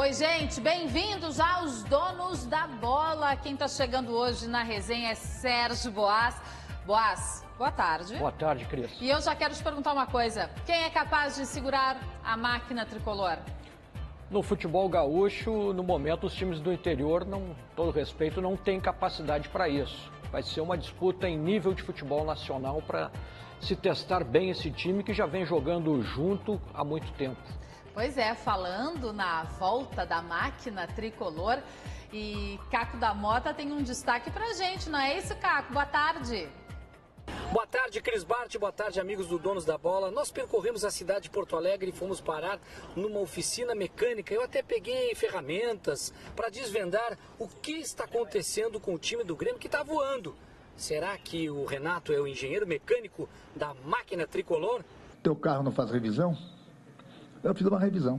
Oi, gente, bem-vindos aos Donos da Bola. Quem está chegando hoje na resenha é Sérgio Boas. Boas, boa tarde. Boa tarde, Cris. E eu já quero te perguntar uma coisa. Quem é capaz de segurar a máquina tricolor? No futebol gaúcho, no momento, os times do interior, todo respeito, não têm capacidade para isso. Vai ser uma disputa em nível de futebol nacional para se testar bem esse time que já vem jogando junto há muito tempo. Pois é, falando na volta da máquina tricolor, e Caco da Mota tem um destaque pra gente, não é isso, Caco? Boa tarde. Boa tarde, Cris Bart, boa tarde, amigos do Donos da Bola. Nós percorremos a cidade de Porto Alegre e fomos parar numa oficina mecânica. Eu até peguei ferramentas para desvendar o que está acontecendo com o time do Grêmio que está voando. Será que o Renato é o engenheiro mecânico da máquina tricolor? Teu carro não faz revisão? Eu fiz uma revisão.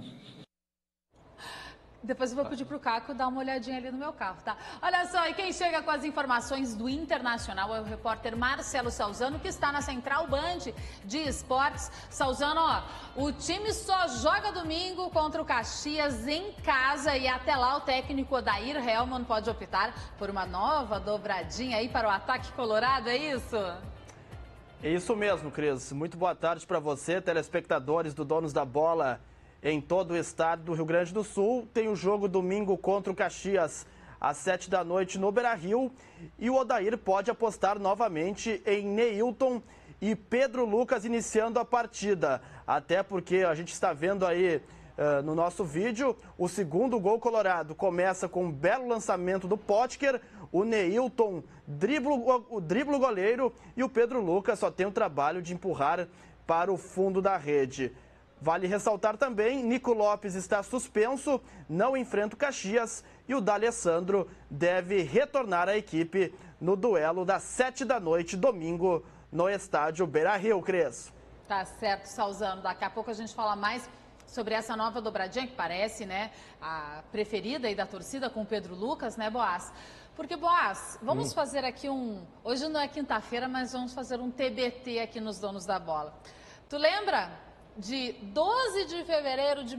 Depois eu vou pedir pro Caco dar uma olhadinha ali no meu carro, tá? Olha só, e quem chega com as informações do Internacional é o repórter Marcelo Salzano, que está na Central Band de Esportes. Salzano, ó, o time só joga domingo contra o Caxias em casa e até lá o técnico Odair Hellmann pode optar por uma nova dobradinha aí para o ataque colorado, é isso? É isso mesmo, Cris. Muito boa tarde para você, telespectadores do Donos da Bola em todo o estado do Rio Grande do Sul. Tem o jogo domingo contra o Caxias às 7 da noite no Beira-Rio e o Odair pode apostar novamente em Neilton e Pedro Lucas iniciando a partida. Até porque a gente está vendo aí no nosso vídeo, o segundo gol colorado começa com um belo lançamento do Potker, o Neilton dribla o goleiro e o Pedro Lucas só tem o trabalho de empurrar para o fundo da rede. Vale ressaltar também, Nico Lopes está suspenso, não enfrenta o Caxias e o D'Alessandro deve retornar à equipe no duelo das 7 da noite, domingo, no estádio Beira-Rio, Cris. Tá certo, Salzano. Daqui a pouco a gente fala mais sobre essa nova dobradinha, que parece, né, a preferida aí da torcida com o Pedro Lucas, né, Boas? Porque, Boas, vamos fazer aqui hoje não é quinta-feira, mas vamos fazer um TBT aqui nos Donos da Bola. Tu lembra de 12 de fevereiro de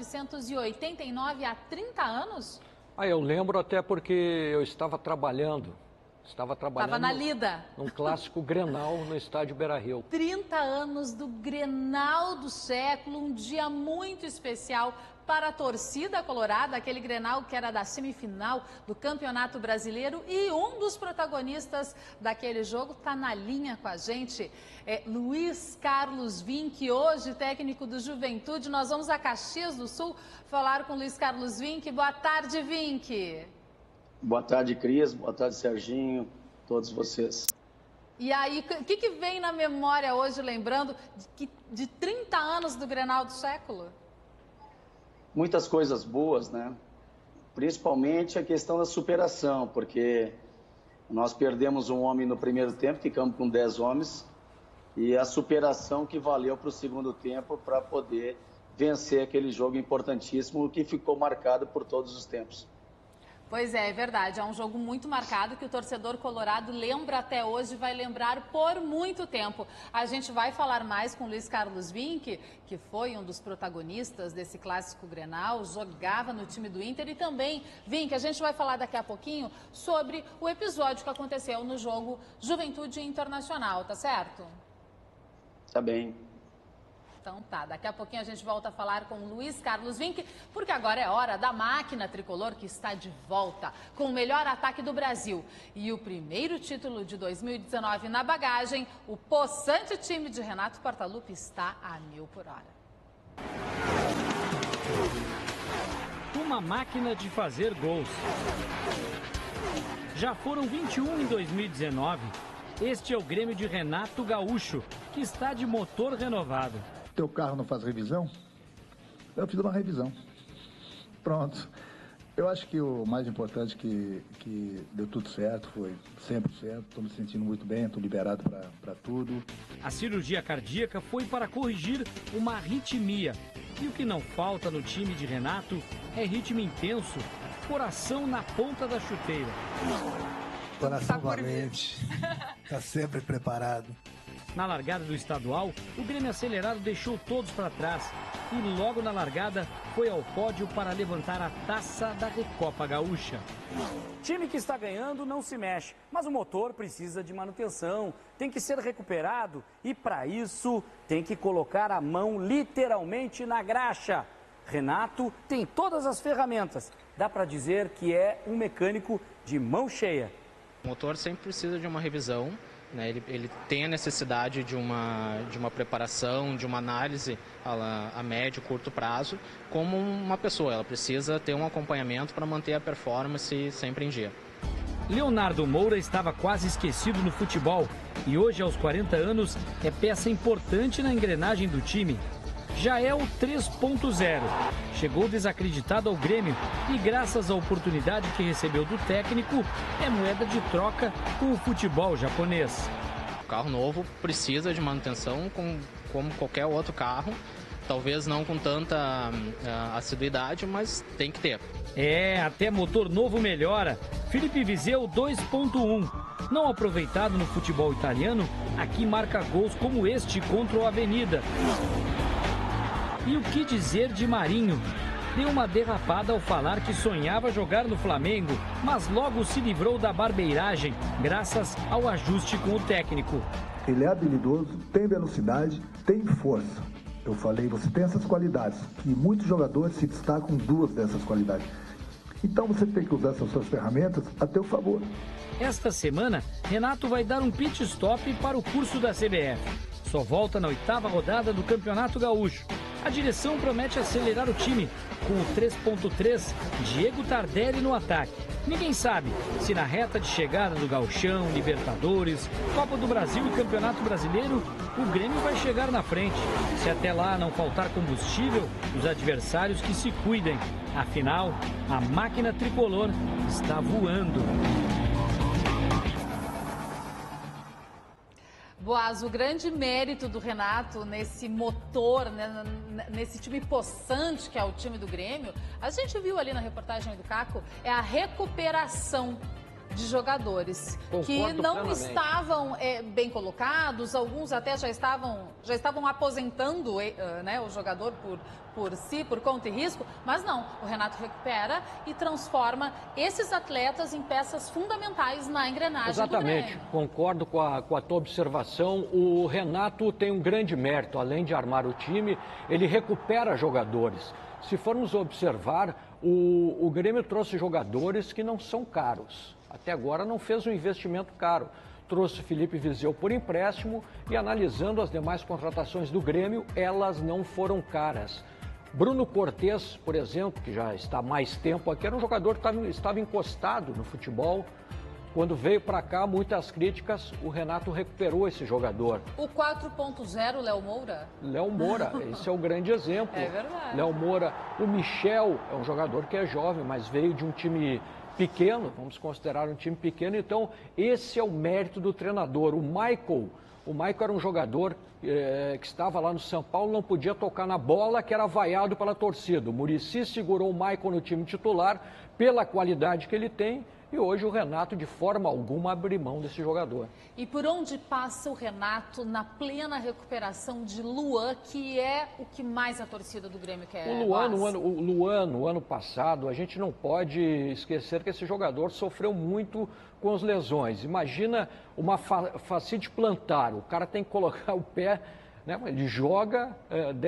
1989, há 30 anos? Eu lembro até porque eu estava trabalhando na lida. num clássico Grenal no estádio Beira-Rio. 30 anos do Grenal do século, um dia muito especial para a torcida colorada, aquele Grenal que era da semifinal do Campeonato Brasileiro, e um dos protagonistas daquele jogo está na linha com a gente, é Luiz Carlos Vinck, hoje técnico do Juventude. Nós vamos a Caxias do Sul falar com Luiz Carlos Vinck. Boa tarde, Vinck. Boa tarde, Cris. Boa tarde, Serginho. Todos vocês. E aí, o que vem na memória hoje, lembrando de 30 anos do Grenal do século? Muitas coisas boas, né? Principalmente a questão da superação, porque nós perdemos um homem no primeiro tempo, ficamos com 10 homens, e a superação que valeu para o segundo tempo para poder vencer aquele jogo importantíssimo que ficou marcado por todos os tempos. Pois é, é verdade. É um jogo muito marcado que o torcedor colorado lembra até hoje, vai lembrar por muito tempo. A gente vai falar mais com o Luiz Carlos Vinck, que foi um dos protagonistas desse clássico Grenal, jogava no time do Inter, e também, Vinck, a gente vai falar daqui a pouquinho sobre o episódio que aconteceu no jogo Juventude Internacional, tá certo? Tá bem. Então tá, daqui a pouquinho a gente volta a falar com o Luiz Carlos Vinck, porque agora é hora da máquina tricolor que está de volta, com o melhor ataque do Brasil. E o primeiro título de 2019 na bagagem, o possante time de Renato Portaluppi está a 1000 por hora. Uma máquina de fazer gols. Já foram 21 em 2019. Este é o Grêmio de Renato Gaúcho, que está de motor renovado. Teu carro não faz revisão? Eu fiz uma revisão. Pronto. Eu acho que o mais importante que deu tudo certo, foi sempre certo. Estou me sentindo muito bem, estou liberado para tudo. A cirurgia cardíaca foi para corrigir uma arritmia. E o que não falta no time de Renato é ritmo intenso, coração na ponta da chuteira. Coração valente, está sempre preparado. Na largada do estadual, o Grêmio acelerado deixou todos para trás e logo na largada foi ao pódio para levantar a taça da Recopa Gaúcha. Time que está ganhando não se mexe, mas o motor precisa de manutenção, tem que ser recuperado e para isso tem que colocar a mão literalmente na graxa. Renato tem todas as ferramentas, dá para dizer que é um mecânico de mão cheia. O motor sempre precisa de uma revisão, né? Ele tem a necessidade de uma preparação, de uma análise a médio e curto prazo, como uma pessoa. Ela precisa ter um acompanhamento para manter a performance sempre em dia. Leonardo Moura estava quase esquecido no futebol e hoje, aos 40 anos, é peça importante na engrenagem do time. Já é o 3.0. Chegou desacreditado ao Grêmio e, graças à oportunidade que recebeu do técnico, é moeda de troca com o futebol japonês. O carro novo precisa de manutenção como qualquer outro carro, talvez não com tanta assiduidade, mas tem que ter. Até motor novo melhora. Felipe Viseu 2.1. Não aproveitado no futebol italiano, aqui marca gols como este contra o Avenida. E o que dizer de Marinho? Deu uma derrapada ao falar que sonhava jogar no Flamengo, mas logo se livrou da barbeiragem, graças ao ajuste com o técnico. Ele é habilidoso, tem velocidade, tem força. Eu falei, você tem essas qualidades, que muitos jogadores se destacam com duas dessas qualidades. Então você tem que usar essas suas ferramentas a teu favor. Esta semana, Renato vai dar um pit stop para o curso da CBF. Só volta na 8ª rodada do Campeonato Gaúcho. A direção promete acelerar o time, com o 3.3 Diego Tardelli no ataque. Ninguém sabe se na reta de chegada do Gauchão, Libertadores, Copa do Brasil e Campeonato Brasileiro, o Grêmio vai chegar na frente. Se até lá não faltar combustível, os adversários que se cuidem. Afinal, a máquina tricolor está voando. Boaz, o grande mérito do Renato nesse motor, né, nesse time possante que é o time do Grêmio, a gente viu ali na reportagem do Caco, é a recuperação de jogadores. Concordo que não plenamente. Estavam bem colocados, alguns até já estavam aposentando né, o jogador por si, por conta e risco, mas não, o Renato recupera e transforma esses atletas em peças fundamentais na engrenagem do Grêmio. Exatamente, concordo com a tua observação. O Renato tem um grande mérito, além de armar o time, ele recupera jogadores. Se formos observar, o Grêmio trouxe jogadores que não são caros. Até agora não fez um investimento caro. Trouxe Felipe Viseu por empréstimo e, analisando as demais contratações do Grêmio, elas não foram caras. Bruno Cortez, por exemplo, que já está há mais tempo aqui, era um jogador que estava encostado no futebol. Quando veio para cá, muitas críticas, o Renato recuperou esse jogador. O 4.0, Léo Moura? Léo Moura, esse é o grande exemplo. É verdade. Léo Moura, o Michel é um jogador que é jovem, mas veio de um time pequeno, vamos considerar um time pequeno, então esse é o mérito do treinador. O Michael era um jogador que estava lá no São Paulo, não podia tocar na bola, que era vaiado pela torcida. O Muricy segurou o Michael no time titular pela qualidade que ele tem, e hoje o Renato, de forma alguma, abre mão desse jogador. E por onde passa o Renato na plena recuperação de Luan, que é o que mais a torcida do Grêmio quer? O Luan, no ano passado, a gente não pode esquecer que esse jogador sofreu muito com as lesões. Imagina uma fascite plantar, o cara tem que colocar o pé, né? Ele joga,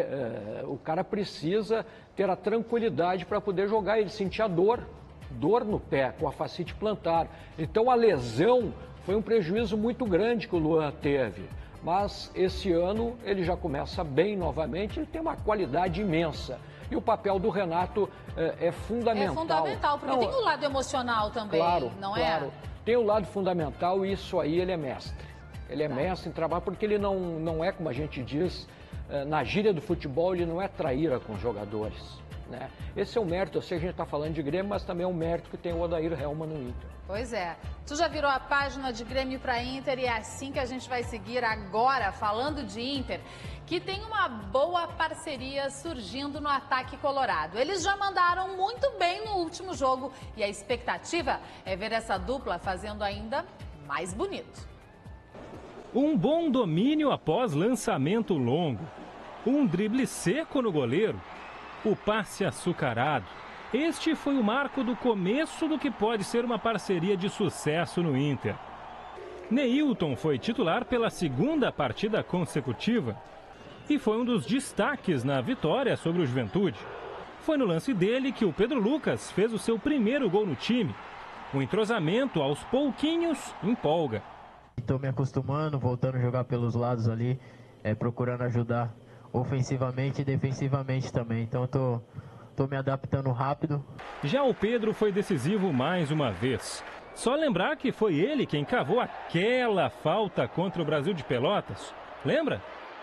o cara precisa ter a tranquilidade para poder jogar, ele sentia dor no pé com a fascite plantar. Então a lesão foi um prejuízo muito grande que o Luan teve. Mas esse ano ele já começa bem novamente, ele tem uma qualidade imensa. E o papel do Renato é fundamental. É fundamental, porque tem o lado emocional também, claro, não claro. é? Tem o lado fundamental e isso aí ele é mestre. Ele é mestre em trabalho porque ele não é, como a gente diz, na gíria do futebol, ele não é traíra com os jogadores. Né? Esse é um mérito, eu sei que a gente está falando de Grêmio, mas também é um mérito que tem o Odair Hellmann no Inter. Pois é. Tu já virou a página de Grêmio para Inter e é assim que a gente vai seguir agora, falando de Inter, que tem uma boa parceria surgindo no ataque colorado. Eles já mandaram muito bem no último jogo e a expectativa é ver essa dupla fazendo ainda mais bonito. Um bom domínio após lançamento longo. Um drible seco no goleiro. O passe açucarado. Este foi o marco do começo do que pode ser uma parceria de sucesso no Inter. Neilton foi titular pela segunda partida consecutiva e foi um dos destaques na vitória sobre o Juventude. Foi no lance dele que o Pedro Lucas fez o seu primeiro gol no time. O entrosamento, aos pouquinhos, empolga. Estou me acostumando, voltando a jogar pelos lados ali, procurando ajudar ofensivamente e defensivamente também. Então estou me adaptando rápido. Já o Pedro foi decisivo mais uma vez. Só lembrar que foi ele quem cavou aquela falta contra o Brasil de Pelotas. Lembra?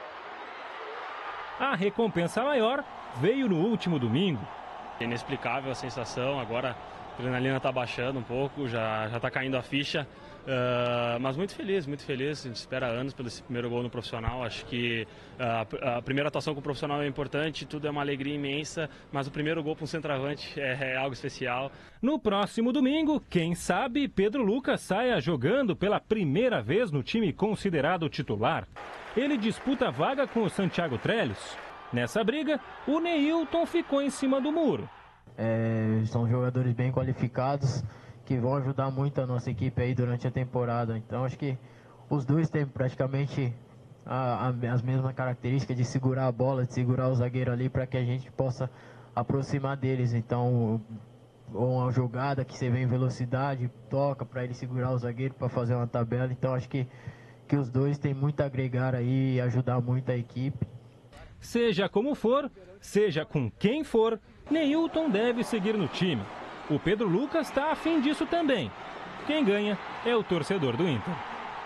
A recompensa maior veio no último domingo. Inexplicável a sensação, agora a adrenalina está baixando um pouco, já está caindo a ficha. Mas muito feliz, a gente espera anos pelo esse primeiro gol no profissional. Acho que a primeira atuação com o profissional é importante, tudo é uma alegria imensa, mas o primeiro gol para um centroavante é algo especial. No próximo domingo, quem sabe Pedro Lucas saia jogando pela primeira vez no time considerado titular. Ele disputa a vaga com o Santiago Trellis. Nessa briga, o Neilton ficou em cima do muro. São jogadores bem qualificados, que vão ajudar muito a nossa equipe aí durante a temporada. Então acho que os dois têm praticamente as mesmas características de segurar a bola, de segurar o zagueiro ali para que a gente possa aproximar deles. Então, uma jogada que você vem em velocidade, toca para ele segurar o zagueiro para fazer uma tabela. Então acho que os dois têm muito a agregar aí e ajudar muito a equipe. Seja como for, seja com quem for, Neilton deve seguir no time. O Pedro Lucas está afim disso também. Quem ganha é o torcedor do Inter.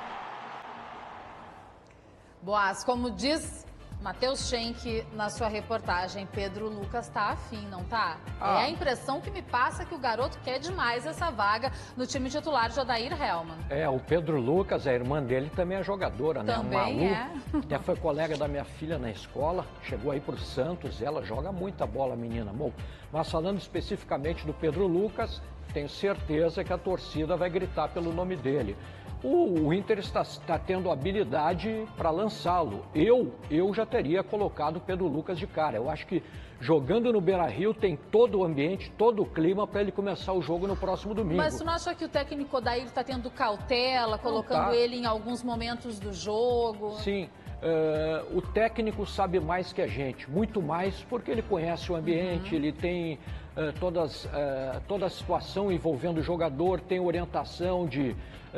Boas, como diz Matheus Schenck na sua reportagem, Pedro Lucas está afim, não tá? É a impressão que me passa que o garoto quer demais essa vaga no time titular de Odair Hellmann. O Pedro Lucas, a irmã dele também é jogadora, né? Também Malu, foi colega da minha filha na escola, chegou aí pro Santos, ela joga muita bola, menina. Bom, mas falando especificamente do Pedro Lucas, tenho certeza que a torcida vai gritar pelo nome dele. O Inter está tendo habilidade para lançá-lo. Eu já teria colocado o Pedro Lucas de cara. Eu acho que jogando no Beira-Rio tem todo o ambiente, todo o clima para ele começar o jogo no próximo domingo. Mas você não acha que o técnico Odair está tendo cautela, colocando ele em alguns momentos do jogo? Sim. O técnico sabe mais que a gente, muito mais, porque ele conhece o ambiente, ele tem toda a situação envolvendo o jogador, tem orientação de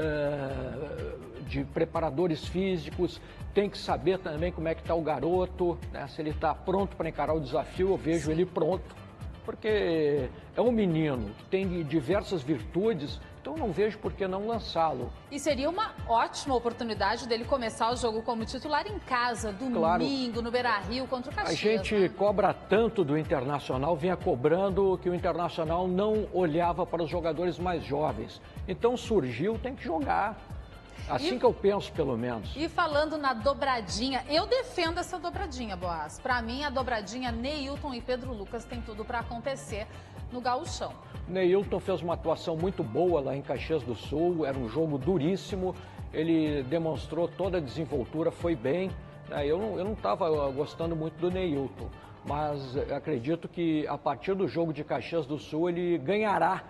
preparadores físicos, tem que saber também como é que está o garoto, né? Se ele está pronto para encarar o desafio, eu vejo ele pronto, porque é um menino que tem diversas virtudes. Então não vejo por que não lançá-lo. E seria uma ótima oportunidade dele começar o jogo como titular em casa, domingo, no Beira-Rio, contra o Caxias. A gente cobra tanto do Internacional, vinha cobrando que o Internacional não olhava para os jogadores mais jovens. Então surgiu, tem que jogar. Assim que eu penso, pelo menos. E falando na dobradinha, eu defendo essa dobradinha, Boaz. Para mim, a dobradinha Neilton e Pedro Lucas tem tudo para acontecer no Gauchão. Neilton fez uma atuação muito boa lá em Caxias do Sul, era um jogo duríssimo, ele demonstrou toda a desenvoltura, foi bem. Eu não estava gostando muito do Neilton, mas acredito que a partir do jogo de Caxias do Sul ele ganhará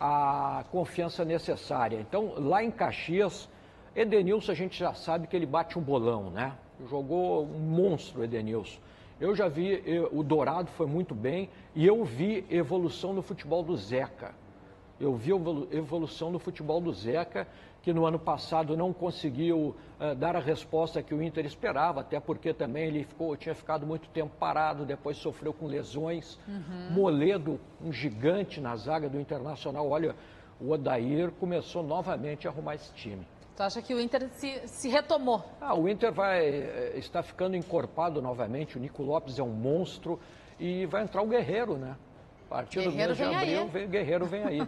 a confiança necessária. Então, lá em Caxias, Edenilson a gente já sabe que ele bate um bolão, né? Jogou um monstro, Edenilson. Eu já vi, o Dourado foi muito bem e eu vi evolução no futebol do Zeca. Eu vi evolução no futebol do Zeca, que no ano passado não conseguiu dar a resposta que o Inter esperava, até porque também ele tinha ficado muito tempo parado, depois sofreu com lesões. Moledo, um gigante na zaga do Internacional. Olha, o Odair começou novamente a arrumar esse time. Tu acha que o Inter se retomou? O Inter está ficando encorpado novamente, o Nico Lopes é um monstro e vai entrar o Guerreiro, né? A partir do mês de abril, o Guerreiro vem aí.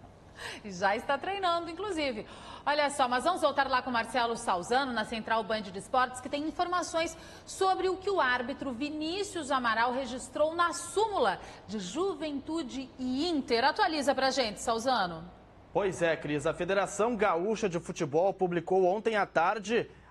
Já está treinando, inclusive. Olha só, mas vamos voltar lá com o Marcelo Salzano, na Central Band de Esportes, que tem informações sobre o que o árbitro Vinícius Amaral registrou na súmula de Juventude e Inter. Atualiza pra gente, Salzano. Pois é, Cris, a Federação Gaúcha de Futebol publicou ontem à tarde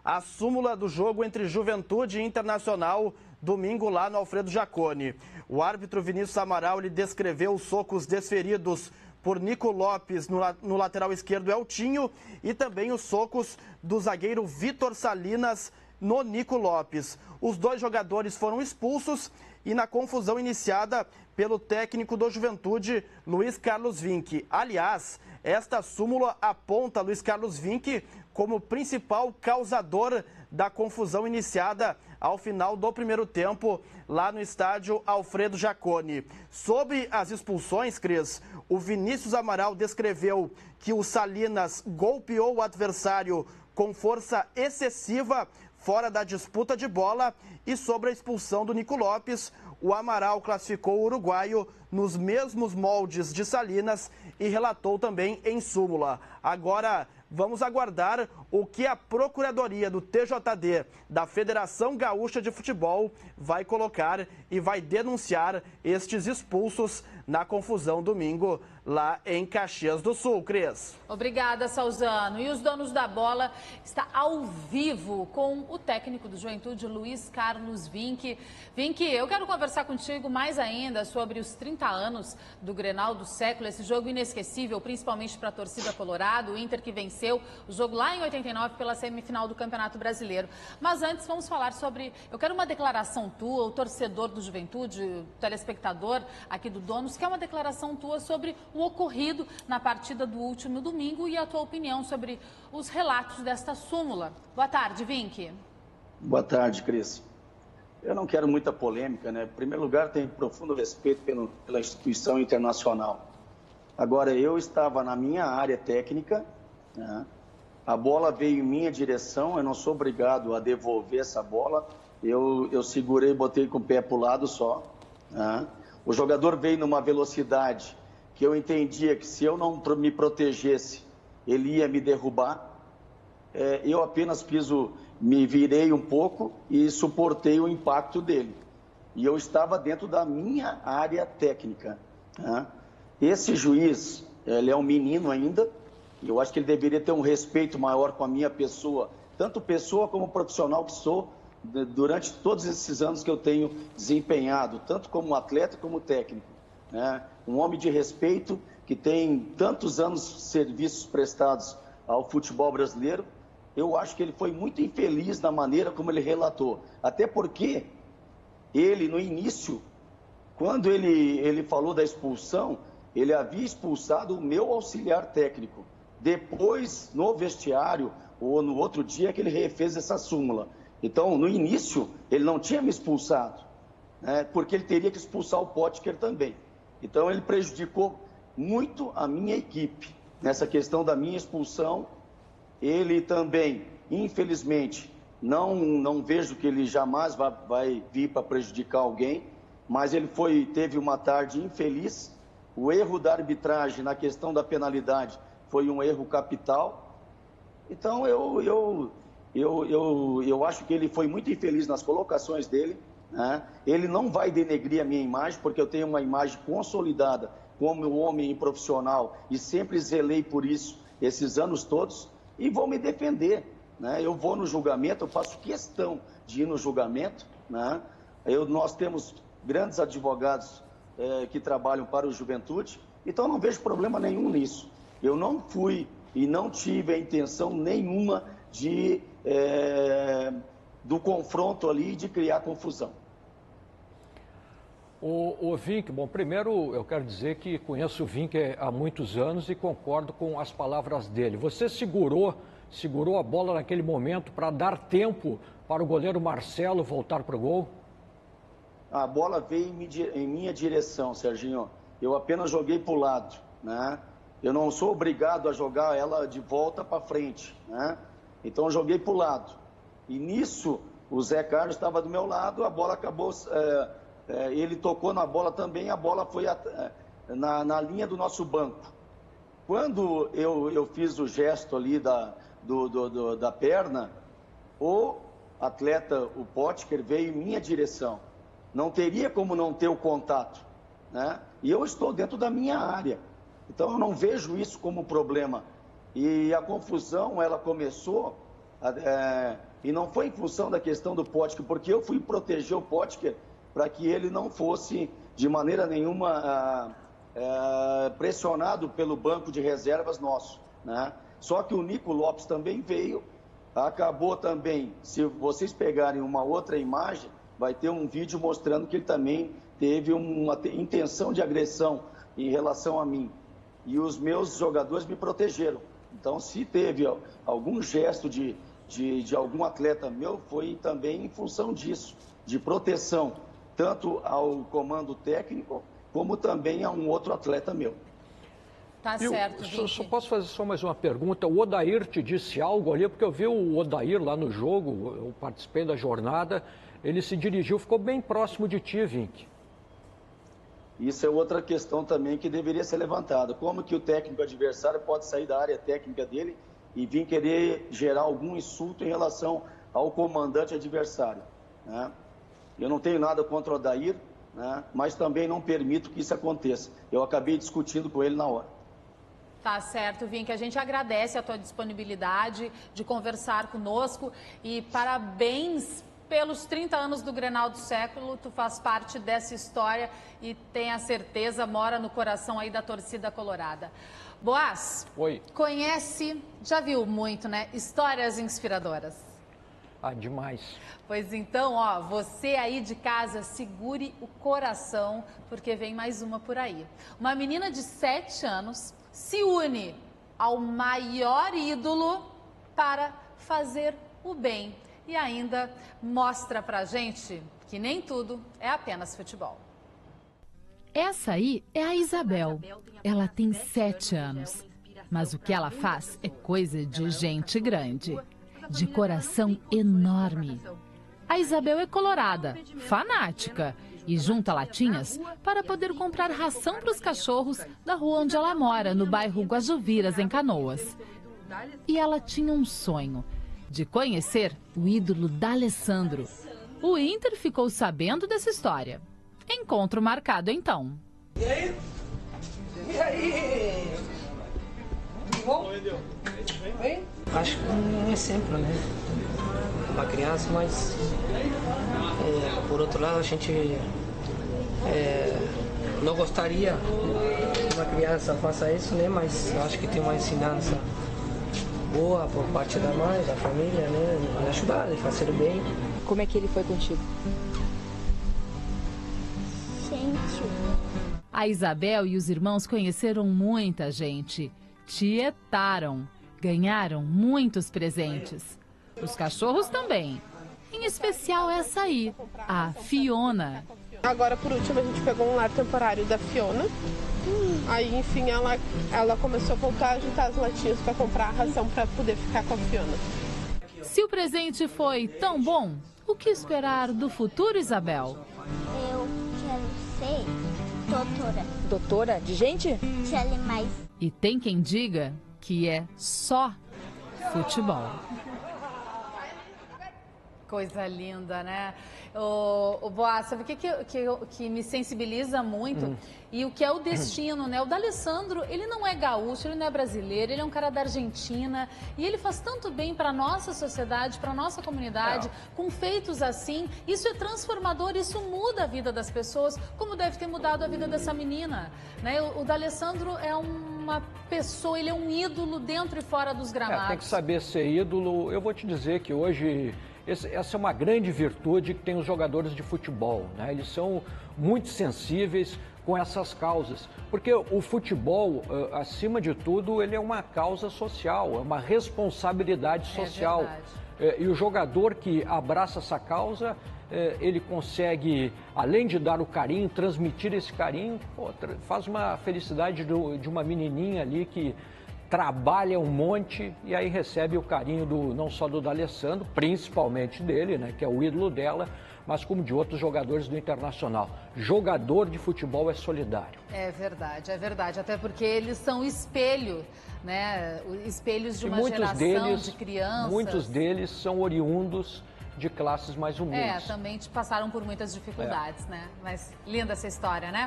a súmula do jogo entre Juventude e Internacional, domingo lá no Alfredo Jaconi. O árbitro Vinícius Amaral ele descreveu os socos desferidos por Nico Lopes no lateral esquerdo Eltinho e também os socos do zagueiro Vitor Salinas no Nico Lopes. Os dois jogadores foram expulsos e na confusão iniciada pelo técnico do Juventude, Luiz Carlos Vinck. Aliás, esta súmula aponta Luiz Carlos Vinck como principal causador da confusão iniciada ao final do primeiro tempo lá no estádio Alfredo Jaconi. Sobre as expulsões, Cris, o Vinícius Amaral descreveu que o Salinas golpeou o adversário com força excessiva fora da disputa de bola, e sobre a expulsão do Nico Lopes, o Amaral classificou o uruguaio nos mesmos moldes de Salinas e relatou também em súmula. Agora, vamos aguardar o que a Procuradoria do TJD, da Federação Gaúcha de Futebol, vai colocar e vai denunciar estes expulsos na confusão domingo lá em Caxias do Sul. Cris. Obrigada, Salzano. E os donos da bola está ao vivo com o técnico do Juventude, Luiz Carlos Vinck. Vinck, eu quero conversar contigo mais ainda sobre os 30 anos do Grenal do século, esse jogo inesquecível, principalmente para a torcida colorada, o Inter que venceu o jogo lá em 89 pela semifinal do Campeonato Brasileiro. Mas antes vamos falar sobre, eu quero uma declaração tua, o torcedor do Juventude, o telespectador aqui do Donos, que é uma declaração tua sobre o ocorrido na partida do último domingo e a tua opinião sobre os relatos desta súmula. Boa tarde, Vinck. Boa tarde, Cris. Eu não quero muita polêmica, né? Em primeiro lugar, tenho profundo respeito pela instituição internacional. Agora, eu estava na minha área técnica, né? A bola veio em minha direção, eu não sou obrigado a devolver essa bola, eu segurei e botei com o pé para o lado só, né? O jogador veio numa velocidade que eu entendia que se eu não me protegesse, ele ia me derrubar. Eu apenas me virei um pouco e suportei o impacto dele. E eu estava dentro da minha área técnica, né? Esse juiz, ele é um menino ainda, e eu acho que ele deveria ter um respeito maior com a minha pessoa, tanto pessoa como profissional que sou, durante todos esses anos que eu tenho desempenhado, tanto como atleta como técnico, né? Um homem de respeito que tem tantos anos de serviços prestados ao futebol brasileiro. Eu acho que ele foi muito infeliz na maneira como ele relatou, até porque ele, no início, quando ele falou da expulsão, ele havia expulsado o meu auxiliar técnico. Depois, no vestiário, ou no outro dia, que ele refez essa súmula. Então, no início, ele não tinha me expulsado, né, porque ele teria que expulsar o Potker também. Então, ele prejudicou muito a minha equipe nessa questão da minha expulsão. Ele também, infelizmente, não vejo que ele jamais vai vir para prejudicar alguém, mas ele teve uma tarde infeliz. O erro da arbitragem na questão da penalidade foi um erro capital. Então, eu acho que ele foi muito infeliz nas colocações dele, né? Ele não vai denegrir a minha imagem, porque eu tenho uma imagem consolidada como um homem profissional e sempre zelei por isso esses anos todos, e vou me defender, né? Eu vou no julgamento, eu faço questão de ir no julgamento, né? Nós temos grandes advogados que trabalham para o Juventude, então não vejo problema nenhum nisso. Eu não fui e não tive a intenção nenhuma do confronto ali, de criar confusão. O Vinck, bom, primeiro eu quero dizer que conheço o Vinck há muitos anos e concordo com as palavras dele. Você segurou a bola naquele momento para dar tempo para o goleiro Marcelo voltar para o gol? A bola veio em minha direção, Serginho. Eu apenas joguei para o lado, né? Eu não sou obrigado a jogar ela de volta para frente, né? Então eu joguei para o lado. E nisso, o Zé Carlos estava do meu lado, a bola acabou... ele tocou na bola também, a bola foi na linha do nosso banco. Quando eu fiz o gesto ali da perna, o atleta, o Potker, veio em minha direção. Não teria como não ter o contato, né? E eu estou dentro da minha área. Então eu não vejo isso como problema. E a confusão, ela começou E não foi em função da questão do Potker, porque eu fui proteger o Potker para que ele não fosse, de maneira nenhuma, pressionado pelo banco de reservas nosso, né? Só que o Nico Lopes também veio, acabou também, se vocês pegarem uma outra imagem, vai ter um vídeo mostrando que ele também teve uma intenção de agressão em relação a mim. E os meus jogadores me protegeram. Então, se teve algum gesto de algum atleta meu, foi também em função disso, de proteção, tanto ao comando técnico, como também a um outro atleta meu. Tá certo, só posso fazer só mais uma pergunta. O Odair te disse algo ali? Porque eu vi o Odair lá no jogo, eu participei da jornada, ele se dirigiu, ficou bem próximo de ti, Vink. Isso é outra questão também que deveria ser levantada. Como que o técnico adversário pode sair da área técnica dele e vir querer gerar algum insulto em relação ao comandante adversário, né? Eu não tenho nada contra o Odair, né? Mas também não permito que isso aconteça. Eu acabei discutindo com ele na hora. Tá certo, Vink. A gente agradece a tua disponibilidade de conversar conosco e parabéns pelos 30 anos do Grenal do século. Tu faz parte dessa história e tenha certeza, mora no coração aí da torcida colorada. Boaz, oi. Conhece, já viu muito, né? Histórias inspiradoras. Ah, demais. Pois então, ó, você aí de casa, segure o coração, porque vem mais uma por aí. Uma menina de 7 anos se une ao maior ídolo para fazer o bem. E ainda mostra pra gente que nem tudo é apenas futebol. Essa aí é a Isabel. Ela tem 7 anos. Mas o que ela faz é coisa de gente grande. De coração enorme. A Isabel é colorada, fanática. E junta latinhas para poder comprar ração para os cachorros da rua onde ela mora, no bairro Guajuviras, em Canoas. E ela tinha um sonho: de conhecer o ídolo D'Alessandro. O Inter ficou sabendo dessa história. Encontro marcado então. E aí? E aí? Tudo bom? Bem? Acho que não é sempre, né? Uma criança, mas por outro lado a gente não gostaria que uma criança faça isso, né? Mas acho que tem uma ensinança boa por parte da mãe, da família, né? De ajudar, de fazer o bem. Como é que ele foi contigo? A Isabel e os irmãos conheceram muita gente, tietaram, ganharam muitos presentes. Os cachorros também, em especial essa aí, a Fiona. Agora, por último, a gente pegou um lar temporário da Fiona. Aí, enfim, ela começou a voltar a juntar as latinhas para comprar a ração para poder ficar com a Fiona. Se o presente foi tão bom, o que esperar do futuro, Isabel? Eu quero ser doutora. Doutora de gente? De animais. E tem quem diga que é só futebol. Coisa linda, né? O Boaz, sabe o que me sensibiliza muito? E o que é o destino, né? O D'Alessandro, ele não é gaúcho, ele não é brasileiro, ele é um cara da Argentina. E ele faz tanto bem para a nossa sociedade, para a nossa comunidade, com feitos assim. Isso é transformador, isso muda a vida das pessoas, como deve ter mudado a vida dessa menina, né? O D'Alessandro é uma pessoa, ele é um ídolo dentro e fora dos gramados. Tem que saber ser ídolo. Eu vou te dizer que hoje... Essa é uma grande virtude que tem os jogadores de futebol, né? Eles são muito sensíveis com essas causas, porque o futebol, acima de tudo, ele é uma causa social, é uma responsabilidade social. E o jogador que abraça essa causa, ele consegue, além de dar o carinho, transmitir esse carinho, faz uma felicidade de uma menininha ali que trabalha um monte e aí recebe o carinho não só do D'Alessandro, principalmente dele, né, que é o ídolo dela, mas como de outros jogadores do Internacional. Jogador de futebol é solidário. É verdade, até porque eles são espelho, né, espelhos de uma geração de crianças. Muitos deles são oriundos de classes mais humildes. Também passaram por muitas dificuldades, né, mas linda essa história, né?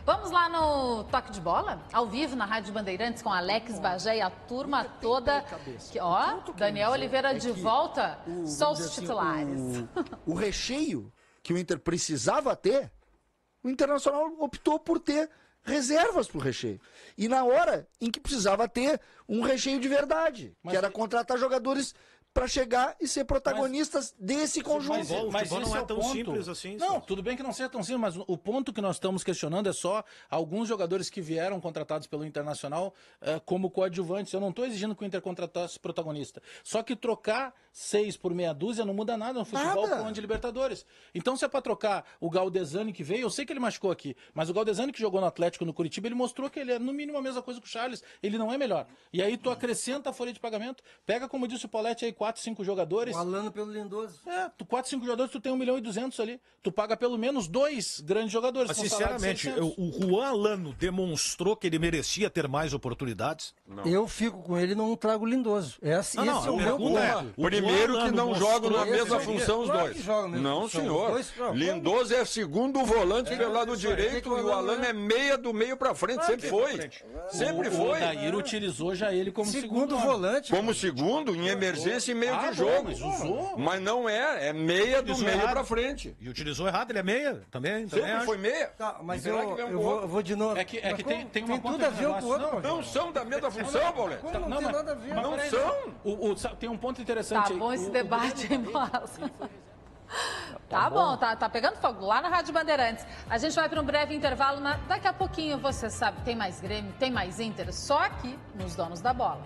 Vamos lá no Toque de Bola, ao vivo na Rádio Bandeirantes com Alex Bagé e a turma toda. Ó, Daniel Oliveira de volta, só os titulares. O recheio que o Inter precisava ter, o Internacional optou por ter reservas para o recheio. E na hora em que precisava ter um recheio de verdade, que era contratar jogadores para chegar e ser protagonistas desse conjunto. Mas não é tão simples assim. Não, tudo bem que não seja tão simples, mas o ponto que nós estamos questionando é só alguns jogadores que vieram contratados pelo Internacional como coadjuvantes. Eu não estou exigindo que o Inter contratasse protagonista. Só que trocar 6 por meia dúzia não muda nada no futebol por de Libertadores. Então, se é para trocar o Galdesani que veio, eu sei que ele machucou aqui, mas o Galdesani que jogou no Atlético no Curitiba, ele mostrou que ele é no mínimo a mesma coisa que o Charles. Ele não é melhor. E aí tu acrescenta a folha de pagamento, pega, como disse o Paulete aí, 4, 5 jogadores. O Alano pelo Lindoso. 4, 5 jogadores, tu tem 1.200.000 ali. Tu paga pelo menos 2 grandes jogadores. Mas, sinceramente, o Juan Alano demonstrou que ele merecia ter mais oportunidades? Não. Eu fico com ele e não trago o Lindoso. Esse é o meu ponto. Primeiro que não jogam na mesma função os dois. Não, senhor. Lindoso é segundo volante pelo lado direito e o Alano é meia do meio pra frente. Sempre foi. Sempre foi. O Odair utilizou já ele como segundo volante. Como segundo, em emergência e meio de jogo. Mas não é meia do meio pra frente. E utilizou errado, ele é meia também. Sempre foi meia. Tá, mas eu vou de novo. É que tem uma tudo a ver com o outro. Não são da mesma função, Paulete. Não tem nada a ver. Não são. Tem um ponto interessante aí. Tá bom esse debate, hein, Boasa? Tá bom, tá pegando fogo lá na Rádio Bandeirantes. A gente vai para um breve intervalo. Daqui a pouquinho, você sabe, tem mais Grêmio, tem mais Inter, só aqui nos Donos da Bola.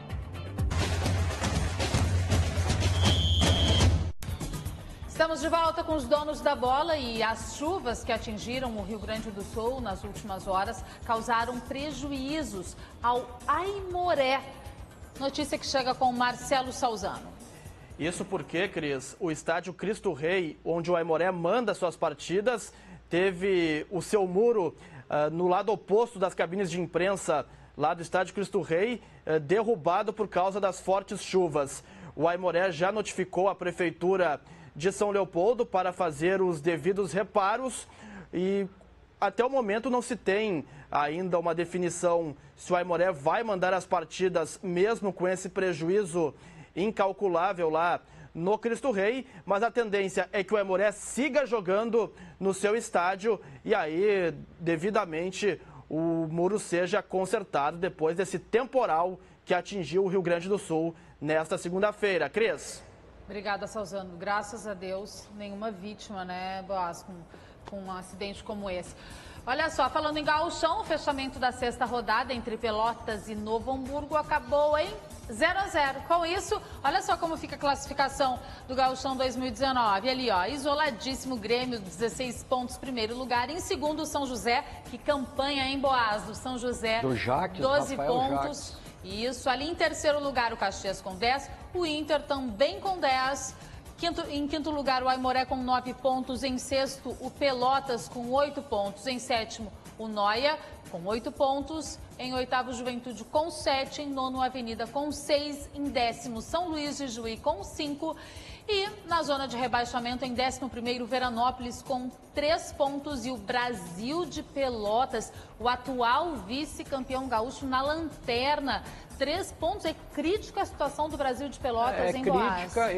Estamos de volta com os Donos da Bola e as chuvas que atingiram o Rio Grande do Sul nas últimas horas causaram prejuízos ao Aimoré. Notícia que chega com Marcelo Salzano. Isso porque, Cris, o estádio Cristo Rei, onde o Aimoré manda suas partidas, teve o seu muro no lado oposto das cabines de imprensa lá do estádio Cristo Rei, derrubado por causa das fortes chuvas. O Aimoré já notificou a prefeitura de São Leopoldo para fazer os devidos reparos e até o momento não se tem ainda uma definição se o Aimoré vai mandar as partidas mesmo com esse prejuízo incalculável lá no Cristo Rei, mas a tendência é que o Aimoré siga jogando no seu estádio e aí devidamente o muro seja consertado depois desse temporal que atingiu o Rio Grande do Sul nesta segunda-feira. Cris? Obrigada, Salzano. Graças a Deus, nenhuma vítima, né, Boas, com um acidente como esse. Olha só, falando em gauchão, o fechamento da sexta rodada entre Pelotas e Novo Hamburgo acabou em 0-0. Com isso, olha só como fica a classificação do gauchão 2019. Ali, ó, isoladíssimo Grêmio, 16 pontos, primeiro lugar. Em segundo, São José, que campanha em Boas, do São José, do Jaques, 12 Rafael pontos. Jaques. Isso, ali em terceiro lugar o Caxias com 10, o Inter também com 10, em quinto lugar o Aimoré com 9 pontos, em sexto o Pelotas com 8 pontos, em sétimo o Noia com 8 pontos, em oitavo Juventude com 7, em nono Avenida com 6, em décimo São Luís de Juí com 5 e na zona de rebaixamento em 11º Veranópolis com 3 pontos e o Brasil de Pelotas, o atual vice-campeão gaúcho na lanterna. 3 pontos, é crítica a situação do Brasil de Pelotas em Boas. Crítica,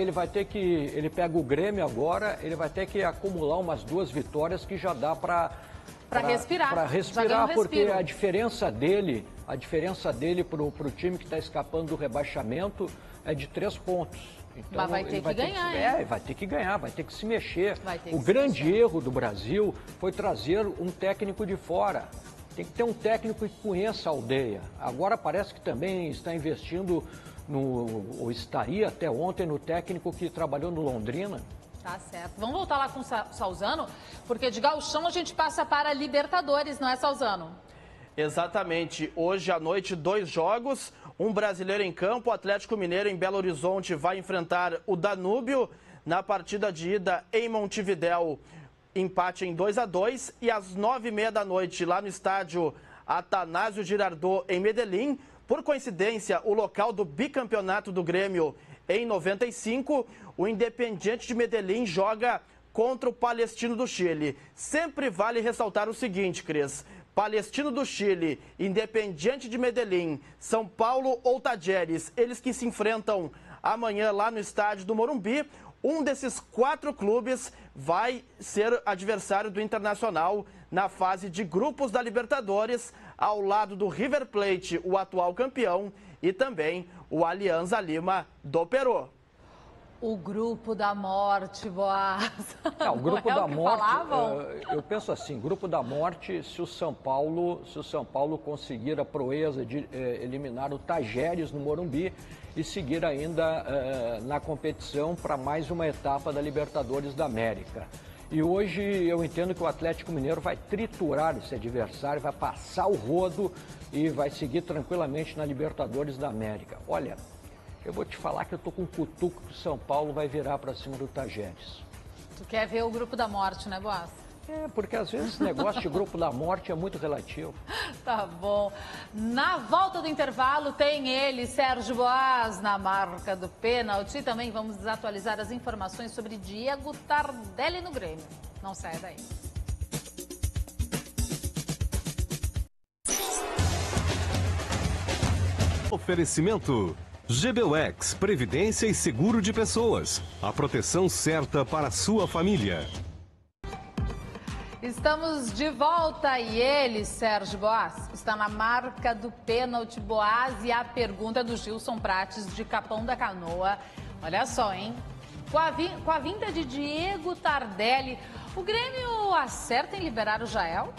ele pega o Grêmio agora, ele vai ter que acumular umas 2 vitórias que já dá para respirar. Para respirar, porque a diferença dele para o time que está escapando do rebaixamento é de 3 pontos. Então, mas vai ter que ganhar, vai ter que ganhar, vai ter que se mexer. O grande erro do Brasil foi trazer um técnico de fora. Tem que ter um técnico que conheça a aldeia. Agora parece que também está investindo ou estaria até ontem no técnico que trabalhou no Londrina. Tá certo. Vamos voltar lá com o Salzano, porque de gauchão a gente passa para Libertadores, não é, Salzano? Exatamente. Hoje à noite, 2 jogos. Um brasileiro em campo, o Atlético Mineiro em Belo Horizonte vai enfrentar o Danúbio na partida de ida em Montevidéu. Empate em 2-2 e às 9h30 da noite lá no estádio Atanásio Girardot em Medellín. Por coincidência, o local do bicampeonato do Grêmio em 95, o Independiente de Medellín joga contra o Palestino do Chile. Sempre vale ressaltar o seguinte, Cris. Palestino do Chile, Independiente de Medellín, São Paulo ou Tajeres, eles que se enfrentam amanhã lá no estádio do Morumbi. Um desses 4 clubes vai ser adversário do Internacional na fase de grupos da Libertadores, ao lado do River Plate, o atual campeão, e também o Alianza Lima do Peru. O grupo da morte, Boaz. O grupo da morte, eu penso assim, grupo da morte, se o São Paulo conseguir a proeza de eliminar o Tajeres no Morumbi e seguir ainda na competição para mais uma etapa da Libertadores da América. E hoje eu entendo que o Atlético Mineiro vai triturar esse adversário, vai passar o rodo e vai seguir tranquilamente na Libertadores da América. Olha, eu vou te falar que eu tô com um cutuco que o São Paulo vai virar para cima do Tajeres. Tu quer ver o grupo da morte, né, Boaz? Porque às vezes esse negócio de grupo da morte é muito relativo. Tá bom. Na volta do intervalo tem ele, Sérgio Boaz, na marca do pênalti. E também vamos desatualizar as informações sobre Diego Tardelli no Grêmio. Não saia daí. Oferecimento GBUX, Previdência e Seguro de Pessoas. A proteção certa para a sua família. Estamos de volta e ele, Sérgio Boaz, está na marca do pênalti. Boaz, e a pergunta do Gilson Prates, de Capão da Canoa. Olha só, hein? Com a vinda de Diego Tardelli, o Grêmio acerta em liberar o Jael?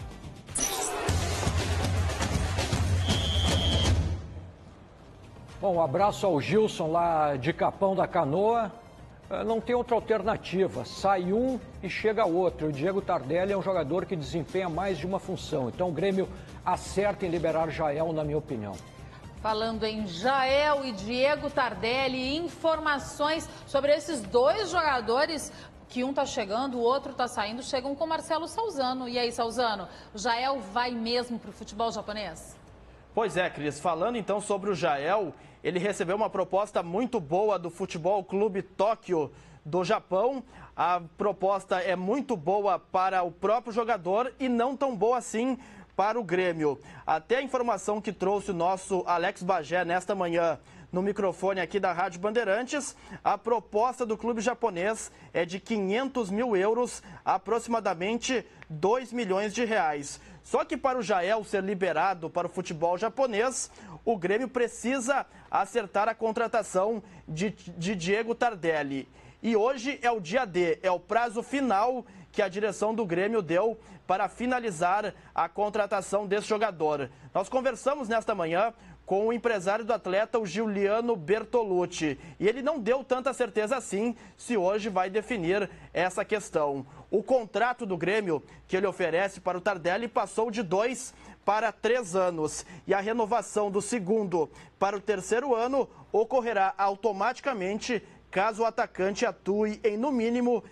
Bom, um abraço ao Gilson lá de Capão da Canoa. Não tem outra alternativa, sai um e chega outro. O Diego Tardelli é um jogador que desempenha mais de uma função, então o Grêmio acerta em liberar Jael, na minha opinião. Falando em Jael e Diego Tardelli, informações sobre esses 2 jogadores, que um está chegando, o outro está saindo, chegam com Marcelo Salzano. E aí, Salzano, o Jael vai mesmo para o futebol japonês? Pois é, Cris, falando então sobre o Jael, ele recebeu uma proposta muito boa do Futebol Clube Tóquio do Japão. A proposta é muito boa para o próprio jogador e não tão boa assim para o Grêmio. Até a informação que trouxe o nosso Alex Bagé nesta manhã no microfone aqui da Rádio Bandeirantes, a proposta do clube japonês é de 500 mil euros, aproximadamente 2 milhões de reais. Só que para o Jael ser liberado para o futebol japonês, o Grêmio precisa acertar a contratação de Diego Tardelli. E hoje é o dia D, é o prazo final que a direção do Grêmio deu para finalizar a contratação desse jogador. Nós conversamos nesta manhã com o empresário do atleta, o Giuliano Bertolucci. E ele não deu tanta certeza assim se hoje vai definir essa questão. O contrato do Grêmio que ele oferece para o Tardelli passou de 2 para 3 anos. E a renovação do segundo para o 3º ano ocorrerá automaticamente caso o atacante atue em, no mínimo,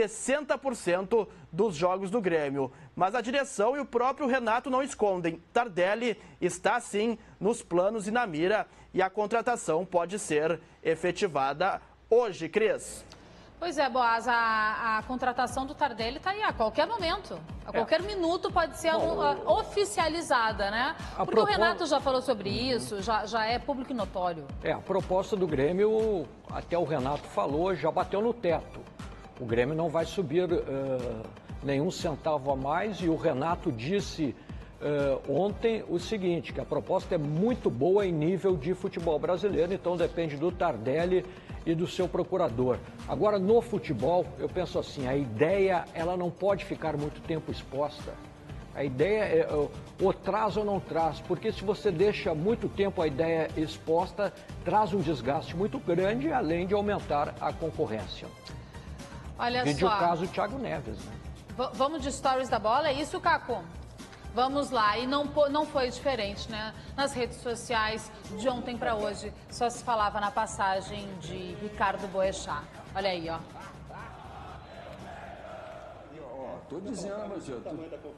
60% dos jogos do Grêmio. Mas a direção e o próprio Renato não escondem. Tardelli está, sim, nos planos e na mira, e a contratação pode ser efetivada hoje, Cris. Pois é, Boaz, a contratação do Tardelli está aí a qualquer momento. A qualquer minuto pode ser oficializada, né? Porque o Renato já falou sobre isso, já é público e notório. A proposta do Grêmio, até o Renato falou, já bateu no teto. O Grêmio não vai subir nenhum centavo a mais, e o Renato disse ontem o seguinte, que a proposta é muito boa em nível de futebol brasileiro, então depende do Tardelli e do seu procurador. Agora, no futebol, eu penso assim, a ideia ela não pode ficar muito tempo exposta. A ideia é ou traz ou não traz, porque se você deixa muito tempo a ideia exposta, traz um desgaste muito grande, além de aumentar a concorrência. Olha Vídeo só. o caso do Thiago Neves, né? Vamos de stories da bola, é isso, Caco? Vamos lá, e não foi diferente, né? Nas redes sociais, de ontem para hoje, só se falava na passagem de Ricardo Boechat. Olha aí, ó. Tô dizendo, mas eu...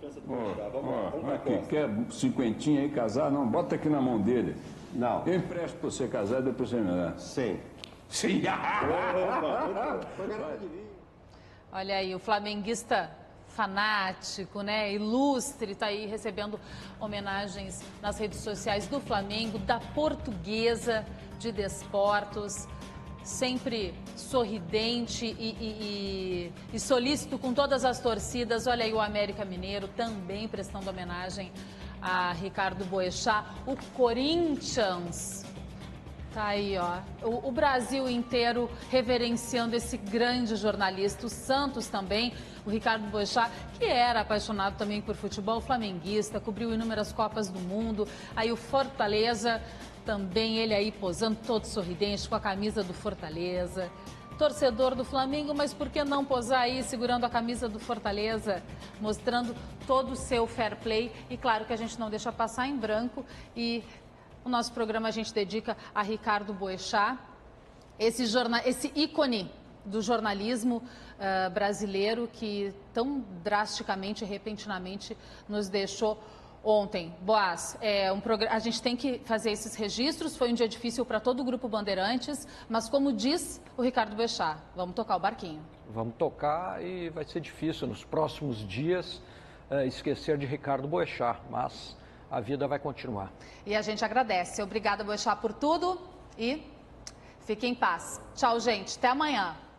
Aqui, quer 50 aí, casar? Não, bota aqui na mão dele. Não. Eu empresto pra você casar e depois você me dá. Sim. Sim. Olha aí, o flamenguista fanático, né, ilustre, está aí recebendo homenagens nas redes sociais do Flamengo, da Portuguesa de Desportos, sempre sorridente e solícito com todas as torcidas. Olha aí o América Mineiro também prestando homenagem a Ricardo Boechat, o Corinthians. Tá aí, ó, o Brasil inteiro reverenciando esse grande jornalista, o Santos também, o Ricardo Boechat, que era apaixonado também por futebol, flamenguista, cobriu inúmeras Copas do Mundo. Aí o Fortaleza, também ele aí posando todo sorridente com a camisa do Fortaleza. Torcedor do Flamengo, mas por que não posar aí segurando a camisa do Fortaleza, mostrando todo o seu fair play? E claro que a gente não deixa passar em branco e o nosso programa a gente dedica a Ricardo Boechat, esse ícone do jornalismo brasileiro que tão drasticamente e repentinamente nos deixou ontem. Boaz, a gente tem que fazer esses registros, foi um dia difícil para todo o Grupo Bandeirantes, mas como diz o Ricardo Boechat, vamos tocar o barquinho. Vamos tocar e vai ser difícil nos próximos dias esquecer de Ricardo Boechat, mas a vida vai continuar. E a gente agradece. Obrigada, Boechat, por tudo e fique em paz. Tchau, gente. Até amanhã.